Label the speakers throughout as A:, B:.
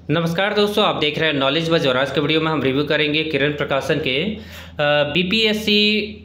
A: नमस्कार दोस्तों, आप देख रहे हैं नॉलेज बज और आज के वीडियो में हम रिव्यू करेंगे किरण प्रकाशन के BPSC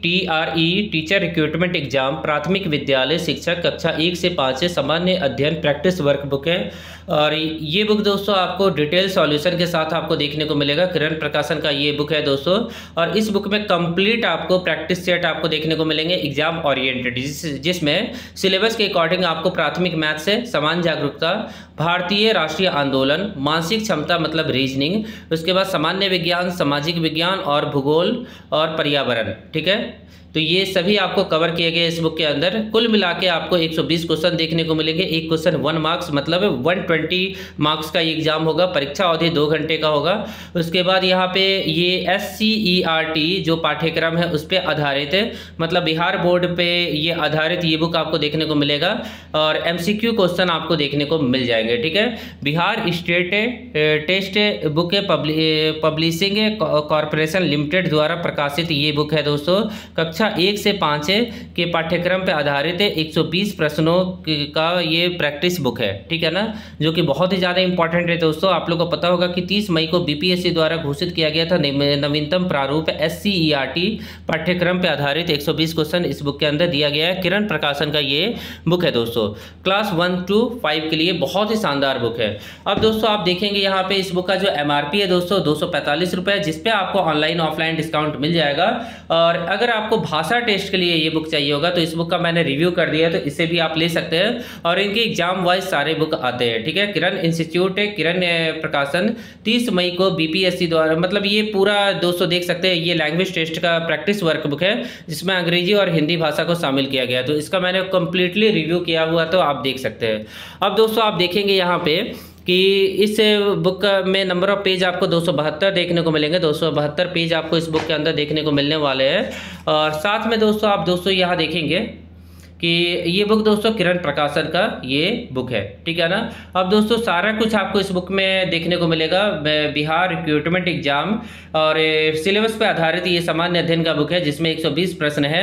A: TRE teacher recruitment exam प्राथमिक विद्यालय शिक्षक कक्षा 1 से 5 से सामान्य अध्ययन प्रैक्टिस वर्कबुक है। और ये बुक दोस्तों आपको डिटेल सॉल्यूशन के साथ आपको देखने को मिलेगा। किरण प्रकाशन का ये बुक है दोस्तों, और इस बुक में कंप्लीट आपको प्रैक्टिस सेट आपको देखने को मिलेंगे एग्जाम ओरिएंटेड, जिसमें सिलेबस के अकॉर्डिंग आपको प्राथमिक मैथ से समान जागरूकता, भारतीय राष्ट्रीय आंदोलन, मानसिक क्षमता मतलब रीजनिंग, उसके बाद सामान्य विज्ञान, सामाजिक विज्ञान और भूगोल और पर्यावरण, ठीक है। तो ये सभी आपको कवर किए गए इस बुक के अंदर। कुल मिला के आपको 120 क्वेश्चन देखने को मिलेंगे। एक क्वेश्चन 1 मार्क्स मतलब 120 मार्क्स का ये एग्जाम होगा। परीक्षा अवधि 2 घंटे का होगा। उसके बाद यहाँ पे ये SCERT जो पाठ्यक्रम है उस पर आधारित है, मतलब बिहार बोर्ड पे ये आधारित ये बुक आपको देखने को मिलेगा। और MCQ क्वेश्चन आपको देखने को मिल जाएंगे, ठीक है। Bihar state text book publishing corporation limited द्वारा प्रकाशित ये बुक है दोस्तों। कक्षा 1 से 5 के पाठ्यक्रम पर आधारित है। 120 प्रश्नों का ये प्रैक्टिस बुक है, ठीक है ना, जो कि बहुत ही ज़्यादा इंपॉर्टेंट है दोस्तों। आप लोगों को पता होगा कि 30 मई को BPSC द्वारा घोषित किया गया था नवीनतम प्रारूप SCERT पाठ्यक्रम पर आधारित 120 क्वेश्चन इस बुक के अंदर दिया गया है। किरण प्रकाशन का ये बुक है दोस्तों। क्लास 1 to 5 के लिए बहुत ही शानदार बुक है। अब दोस्तों आप देखेंगे यहाँ पे इस बुक का जो MRP है दोस्तों 245 रुपये, जिसपे आपको ऑनलाइन ऑफलाइन डिस्काउंट मिल जाएगा। और अगर आपको भाषा टेस्ट के लिए ये बुक चाहिए होगा तो इस बुक का मैंने रिव्यू कर दिया है, तो इसे भी आप ले सकते हैं। और इनके एग्जाम वाइज सारे बुक आते हैं, ठीक है। किरण इंस्टीट्यूट है, किरण प्रकाशन 30 मई को BPSC द्वारा, मतलब ये पूरा दोस्तों देख सकते हैं, ये लैंग्वेज टेस्ट का प्रैक्टिस वर्क बुक है जिसमें अंग्रेजी और हिंदी भाषा को शामिल किया गया। तो इसका मैंने कंप्लीटली रिव्यू किया हुआ, तो आप देख सकते हैं। अब दोस्तों आप देखेंगे यहाँ पे कि इस बुक में नंबर ऑफ पेज आपको 272 देखने को मिलेंगे। 272 पेज आपको इस बुक के अंदर देखने को मिलने वाले हैं। और साथ में दोस्तों आप यहाँ देखेंगे कि ये बुक दोस्तों किरण प्रकाशन का ये बुक है, ठीक है ना। अब दोस्तों सारा कुछ आपको इस बुक में देखने को मिलेगा। बिहार रिक्रूटमेंट एग्जाम और सिलेबस पे आधारित ये सामान्य अध्ययन का बुक है, जिसमें 120 प्रश्न है,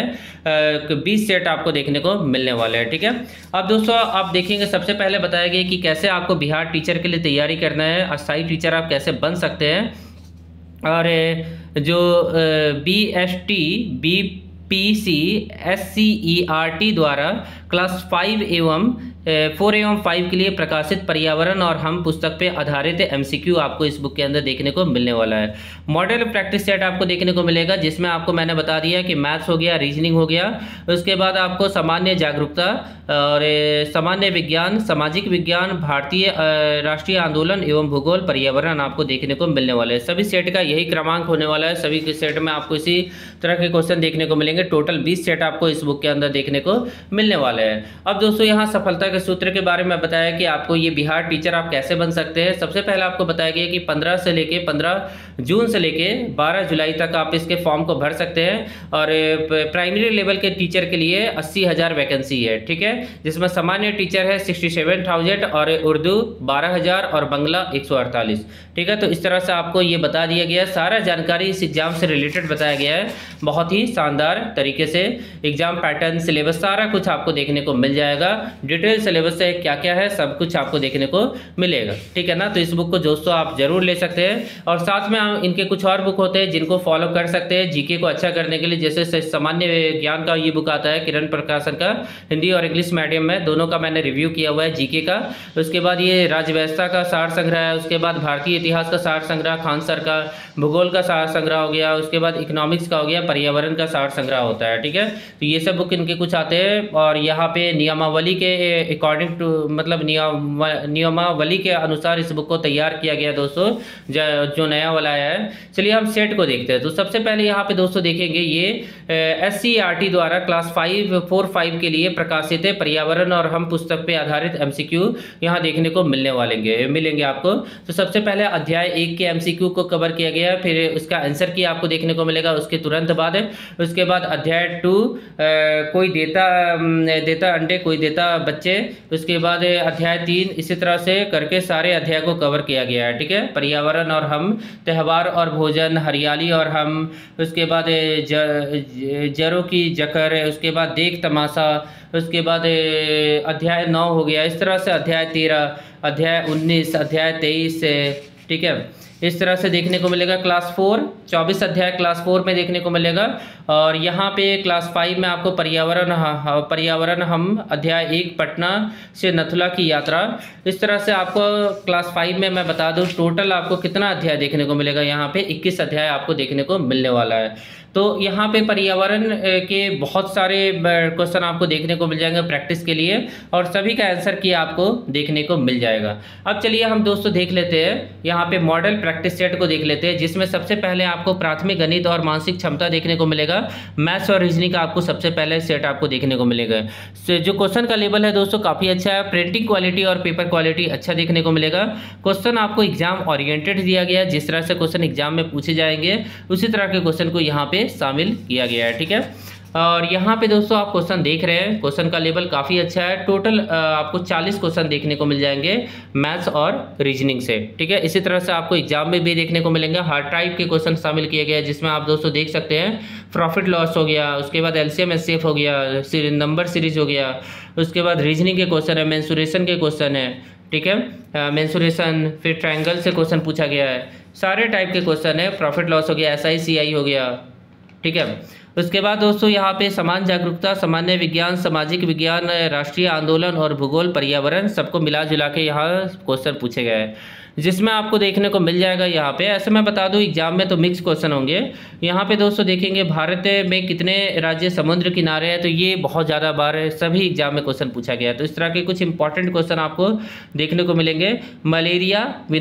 A: 20 सेट आपको देखने को मिलने वाले हैं, ठीक है। अब दोस्तों आप देखेंगे सबसे पहले बताया गया कि कैसे आपको बिहार टीचर के लिए तैयारी करना है, अस्थायी टीचर आप कैसे बन सकते हैं। और जो BST BPC SCERT द्वारा क्लास 4 एवं 5 के लिए प्रकाशित पर्यावरण और हम पुस्तक पे आधारित MCQ आपको इस बुक के अंदर देखने को मिलने वाला है। मॉडल प्रैक्टिस सेट आपको देखने को मिलेगा, जिसमें आपको मैंने बता दिया कि मैथ्स हो गया, रीजनिंग हो गया, उसके बाद आपको सामान्य जागरूकता और सामान्य विज्ञान, सामाजिक विज्ञान, भारतीय राष्ट्रीय आंदोलन एवं भूगोल पर्यावरण आपको देखने को मिलने वाले हैं। सभी सेट का यही क्रमांक होने वाला है। सभी के सेट में आपको इसी तरह के क्वेश्चन देखने को मिलेंगे। टोटल 20 सेट आपको इस बुक के अंदर देखने को मिलने वाले हैं। अब दोस्तों यहाँ सफलता के सूत्र के बारे में बताया कि आपको ये बिहार टीचर आप कैसे बन सकते हैं। सबसे पहले आपको बताया गया कि 15 जून से लेके 12 जुलाई तक आप इसके फॉर्म को भर सकते हैं। और प्राइमरी लेवल के टीचर के लिए 80,000 वैकेंसी है, ठीक है, जिसमें सामान्य टीचर है 67,000 और उर्दू 12,000 और बांग्ला 148, ठीक है। तो इस तरह से आपको ये बता दिया गया है। सारा जानकारी इस एग्जाम से रिलेटेड बताया गया है, बहुत ही शानदार तरीके से। एग्जाम पैटर्न, सिलेबस सारा कुछ आपको देखने को मिल जाएगा। डिटेल सिलेबस से क्या क्या है सब कुछ आपको देखने को मिलेगा, ठीक है ना। तो इस बुक को दोस्तों आप जरूर ले सकते हैं। और साथ में इनके कुछ और बुक होते हैं जिनको फॉलो कर सकते हैं जीके को अच्छा करने के लिए। जैसे सामान्य ज्ञान का ये बुक आता है किरण प्रकाशन का, हिंदी और इंग्लिश मीडियम में दोनों का मैंने रिव्यू किया हुआ है जीके का। उसके बाद ये राजव्यवस्था का सार संग्रह है। उसके बाद भारतीय इतिहास का सार संग्रह खान सर का, भूगोल का सार संग्रह हो गया। उसके बाद इकोनॉमिक्स का हो गया, पर्यावरण का सार संग्रह होता है, ठीक है। तो ये सब बुक इनके कुछ आते हैं। और यहाँ पे नियमावली के अकॉर्डिंग टू, मतलब नियमावली के अनुसार इस बुक को तैयार किया गया दोस्तों, जो नया वाला है। चलिए हम सेट को देखते हैं। तो सबसे पहले यहाँ पे दोस्तों देखेंगे ये SCERT द्वारा क्लास 4-5 के लिए प्रकाशित है पर्यावरण और हम पुस्तक पे आधारित MCQ यहाँ देखने को मिलेंगे आपको। तो सबसे पहले अध्याय 1 के MCQ को कवर किया गया, फिर उसका आंसर की आपको देखने को मिलेगा उसके तुरंत बाद। उसके बाद अध्याय 2 कोई देता अंडे कोई देता बच्चे। उसके बाद अध्याय 3, इसी तरह से करके सारे अध्याय को कवर किया गया है, ठीक है। पर्यावरण और हम, त्यौहार और भोजन, हरियाली और हम, उसके बाद जरों की जकर, उसके बाद देख तमाशा, उसके बाद अध्याय 9 हो गया, इस तरह से अध्याय 13, अध्याय 19, अध्याय 23 से, ठीक है, इस तरह से देखने को मिलेगा। क्लास 4 24 अध्याय क्लास 4 में देखने को मिलेगा। और यहाँ पे क्लास 5 में आपको पर्यावरण हम अध्याय 1 पटना से नथुला की यात्रा, इस तरह से आपको क्लास 5 में मैं बता दूँ टोटल आपको कितना अध्याय देखने को मिलेगा। यहाँ पे 21 अध्याय आपको देखने को मिलने वाला है। तो यहाँ पे पर्यावरण के बहुत सारे क्वेश्चन आपको देखने को मिल जाएंगे प्रैक्टिस के लिए, और सभी का आंसर की आपको देखने को मिल जाएगा। अब चलिए हम दोस्तों देख लेते हैं यहाँ पे मॉडल प्रैक्टिस सेट को देख लेते हैं, जिसमें सबसे पहले आपको प्राथमिक गणित और मानसिक क्षमता देखने को मिलेगा। मैथ्स और रीजनिंग का आपको सबसे पहले सेट आपको देखने को मिलेगा। जो क्वेश्चन का लेवल है दोस्तों काफ़ी अच्छा है, प्रिंटिंग क्वालिटी और पेपर क्वालिटी अच्छा देखने को मिलेगा। क्वेश्चन आपको एग्जाम ओरिएंटेड दिया गया है, जिस तरह से क्वेश्चन एग्जाम में पूछे जाएंगे उसी तरह के क्वेश्चन को यहाँ पे शामिल किया गया है, ठीक है। और यहाँ पे दोस्तों आप क्वेश्चन देख रहे हैं, क्वेश्चन का लेवल काफ़ी अच्छा है। टोटल आपको 40 क्वेश्चन देखने को मिल जाएंगे मैथ्स और रीजनिंग से, ठीक है। इसी तरह से आपको एग्जाम में भी देखने को मिलेंगे हार्ड टाइप के क्वेश्चन शामिल किए गए हैं, जिसमें आप दोस्तों देख सकते हैं प्रॉफिट लॉस हो गया, उसके बाद एलसीएम एचसीएफ हो गया, नंबर सीरीज हो गया, उसके बाद रीजनिंग के क्वेश्चन है, मेंसुरेशन के क्वेश्चन है, ठीक है, मेंसुरेशन, फिर ट्रायंगल से क्वेश्चन पूछा गया है, सारे टाइप के क्वेश्चन है। प्रॉफिट लॉस हो गया, एसआई सीआई हो गया, ठीक है। उसके बाद दोस्तों यहाँ पे समान जागरूकता, सामान्य विज्ञान, सामाजिक विज्ञान, राष्ट्रीय आंदोलन और भूगोल, पर्यावरण सबको मिला जुला के यहाँ क्वेश्चन पूछे गए हैं, जिसमें आपको देखने को मिल जाएगा। यहाँ पे ऐसे मैं बता दूं एग्जाम में तो मिक्स क्वेश्चन होंगे। यहाँ पे दोस्तों देखेंगे भारत में कितने राज्य समुद्र किनारे हैं, तो ये बहुत ज़्यादा बार सभी एग्जाम में क्वेश्चन पूछा गया है। तो इस तरह के कुछ इंपॉर्टेंट क्वेश्चन आपको देखने को मिलेंगे। मलेरिया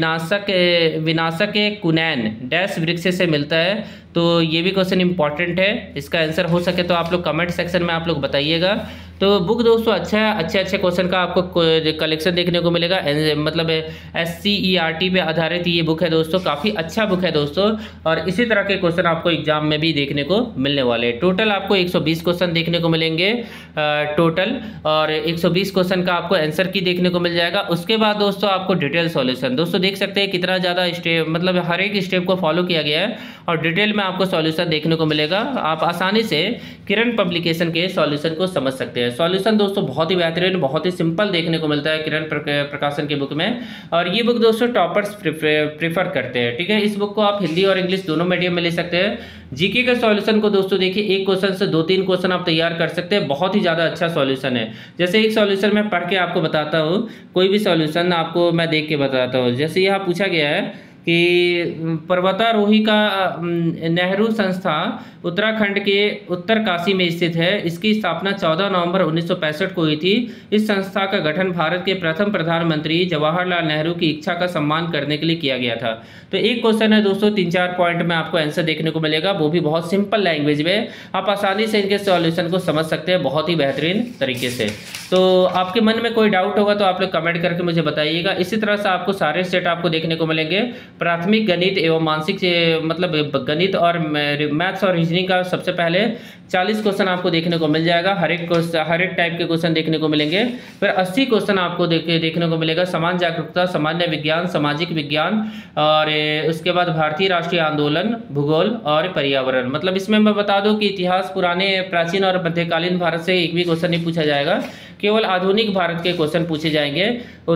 A: विनाशक कुनैन डैश वृक्ष से मिलता है, तो ये भी क्वेश्चन इंपॉर्टेंट है। इसका आंसर हो सके तो आप लोग कमेंट सेक्शन में आप लोग बताइएगा। तो बुक दोस्तों अच्छा है, अच्छे क्वेश्चन का आपको कलेक्शन देखने को मिलेगा, मतलब SCERT पे आधारित ये बुक है दोस्तों, काफ़ी अच्छा बुक है दोस्तों। और इसी तरह के क्वेश्चन आपको एग्जाम में भी देखने को मिलने वाले हैं। टोटल आपको 120 क्वेश्चन देखने को मिलेंगे टोटल, और 120 क्वेश्चन का आपको आंसर की देखने को मिल जाएगा। उसके बाद दोस्तों आपको डिटेल सॉल्यूशन, दोस्तों देख सकते हैं कितना ज़्यादा स्टेप, मतलब हर एक स्टेप को फॉलो किया गया है और डिटेल में आपको सॉल्यूशन देखने को मिलेगा। आप आसानी से किरण पब्लिकेशन के सॉल्यूशन को समझ सकते हैं। सॉल्यूशन दोस्तों बहुत ही बेहतरीन, बहुत ही सिंपल देखने को मिलता है किरण प्रकाशन की बुक में, और ये बुक दोस्तों टॉपर्स प्रेफर करते हैं, ठीक है। इस बुक को आप हिंदी और इंग्लिश दोनों मीडियम में ले सकते हैं। जीके के सॉल्यूशन को दोस्तों देखिए, एक क्वेश्चन से 2-3 क्वेश्चन आप तैयार कर सकते हैं, बहुत ही ज़्यादा अच्छा सॉल्यूशन है। जैसे एक सॉल्यूशन मैं पढ़ के आपको बताता हूँ, कोई भी सॉल्यूशन आपको मैं देख के बताता हूँ। जैसे यहाँ पूछा गया है कि पर्वतारोही का नेहरू संस्था उत्तराखंड के उत्तरकाशी में स्थित है। इसकी स्थापना 14 नवंबर 1965 को हुई थी। इस संस्था का गठन भारत के प्रथम प्रधानमंत्री जवाहरलाल नेहरू की इच्छा का सम्मान करने के लिए किया गया था। तो एक क्वेश्चन है दोस्तों, 3-4 पॉइंट में आपको आंसर देखने को मिलेगा, वो भी बहुत सिंपल लैंग्वेज में। आप आसानी से इनके सॉल्यूशन को समझ सकते हैं बहुत ही बेहतरीन तरीके से। तो आपके मन में कोई डाउट होगा तो आप लोग कमेंट करके मुझे बताइएगा। इसी तरह से आपको सारे सेट आपको देखने को मिलेंगे। प्राथमिक गणित एवं मानसिक मतलब गणित और मैथ्स और रीजनिंग का सबसे पहले 40 क्वेश्चन आपको देखने को मिल जाएगा। हर एक टाइप के क्वेश्चन देखने को मिलेंगे। फिर 80 क्वेश्चन आपको देखने को मिलेगा समान जागरूकता, सामान्य विज्ञान, सामाजिक विज्ञान, और उसके बाद भारतीय राष्ट्रीय आंदोलन, भूगोल और पर्यावरण। मतलब इसमें मैं बता दूं कि इतिहास, पुराने, प्राचीन और मध्यकालीन भारत से एक भी क्वेश्चन नहीं पूछा जाएगा, केवल आधुनिक भारत के क्वेश्चन पूछे जाएंगे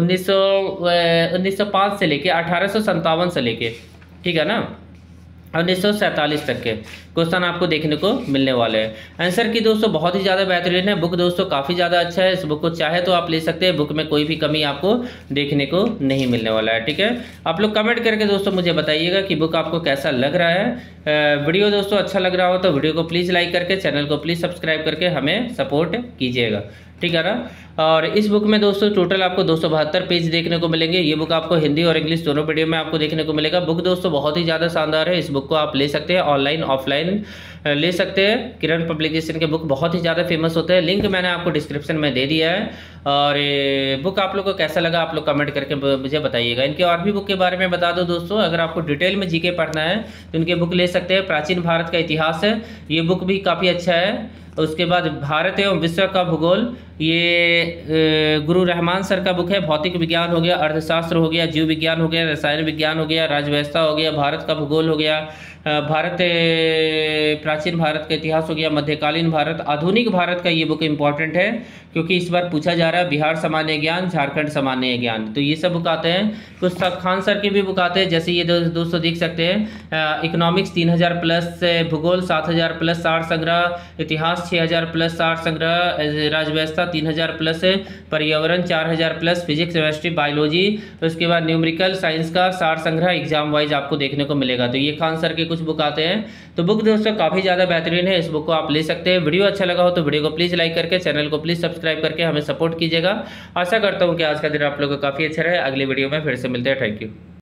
A: 1905 से लेके 1857 से लेके, ठीक है ना, 1947 तक के क्वेश्चन आपको देखने को मिलने वाले हैं। आंसर की दोस्तों बहुत ही ज़्यादा बेहतरीन है बुक दोस्तों, काफ़ी ज़्यादा अच्छा है। इस बुक को चाहे तो आप ले सकते हैं, बुक में कोई भी कमी आपको देखने को नहीं मिलने वाला है, ठीक है। आप लोग कमेंट करके दोस्तों मुझे बताइएगा कि बुक आपको कैसा लग रहा है। वीडियो दोस्तों अच्छा लग रहा हो तो वीडियो को प्लीज़ लाइक करके, चैनल को प्लीज़ सब्सक्राइब करके हमें सपोर्ट कीजिएगा, ठीक है ना। और इस बुक में दोस्तों टोटल आपको 272 पेज देखने को मिलेंगे। ये बुक आपको हिंदी और इंग्लिश दोनों मीडियम में आपको देखने को मिलेगा। बुक दोस्तों बहुत ही ज़्यादा शानदार है। इस बुक को आप ले सकते हैं, ऑनलाइन ऑफलाइन ले सकते हैं। किरण पब्लिकेशन के बुक बहुत ही ज़्यादा फेमस होते हैं। लिंक मैंने आपको डिस्क्रिप्शन में दे दिया है। और बुक आप लोग को कैसा लगा आप लोग कमेंट करके मुझे बताइएगा। इनके और भी बुक के बारे में बता दो दोस्तों, अगर आपको डिटेल में जीके पढ़ना है तो इनके बुक ले सकते हैं। प्राचीन भारत का इतिहास है, ये बुक भी काफ़ी अच्छा है। उसके बाद भारत एवं विश्व का भूगोल, ये गुरु रहमान सर का बुक है। भौतिक विज्ञान हो गया, अर्थशास्त्र हो गया, जीव विज्ञान हो गया, रसायन विज्ञान हो गया, राजव्यवस्था हो गया, भारत का भूगोल हो गया, प्राचीन भारत का इतिहास हो गया, मध्यकालीन भारत, आधुनिक भारत का ये बुक इंपॉर्टेंट है क्योंकि इस बार पूछा जा रहा है बिहार सामान्य ज्ञान, झारखंड सामान्य ज्ञान, तो ये सब बुक आते हैं। कुछ खान सर के भी बुक आते हैं, जैसे ये दोस्तों देख सकते हैं, इकोनॉमिक्स 3000 प्लस, भूगोल 7000 प्लस, सार संग्रह, इतिहास 6000 प्लस, सार संग्रह, राजव्यवस्था 3000 प्लस, पर्यावरण 4000 प्लस, फिजिक्स केमिस्ट्री बायोलॉजी, उसके बाद न्यूमेरिकल साइंस का सार संग्रह एग्जाम वाइज आपको देखने को मिलेगा। तो ये खान सर के कुछ बुक आते हैं। तो बुक दोस्तों काफ़ी ज़्यादा बेहतरीन है, इस बुक को आप ले सकते हैं। वीडियो अच्छा लगा हो तो वीडियो को प्लीज़ लाइक करके, चैनल को प्लीज़ सब्सक्राइब करके हमें सपोर्ट कीजिएगा। आशा करता हूँ कि आज का दिन आप लोगों को काफ़ी अच्छा रहे। अगली वीडियो में फिर से मिलते हैं। Thank you.